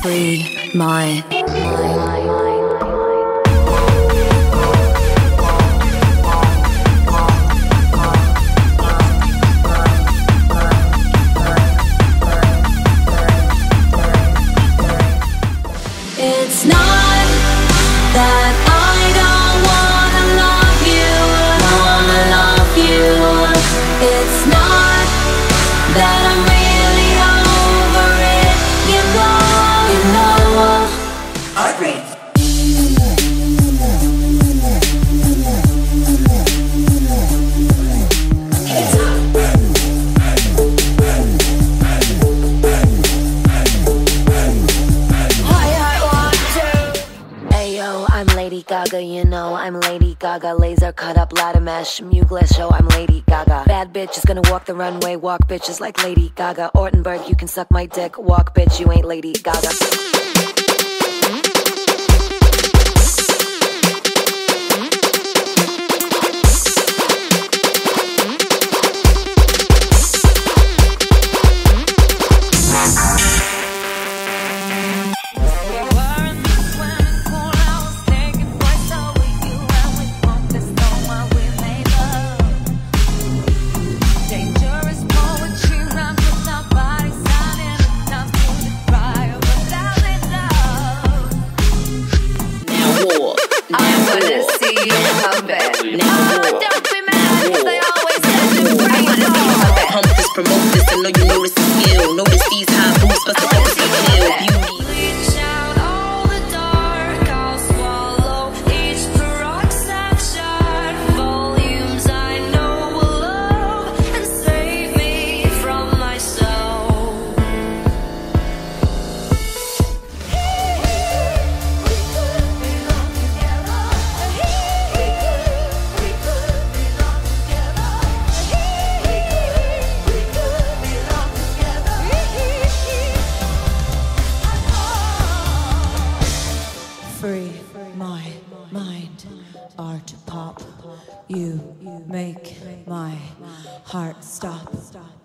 Free my It's not that I don't wanna love you. It's not that I'm really over it. You know. ARTRAVE. I'm Lady Gaga, you know, I'm Lady Gaga. Laser cut up, ladder mesh, mugler show, I'm Lady Gaga. Bad bitch is gonna walk the runway, walk bitches like Lady Gaga. Ortenberg, you can suck my dick, walk bitch, you ain't Lady Gaga. Promote this, I know you notice the skill. Notice these high boots, but the best you feel. Beauty. Reach out all the dark, I'll swallow each peroxide shot. Volumes I know will love and save me from myself. Free my mind, art pop. You make my heart stop.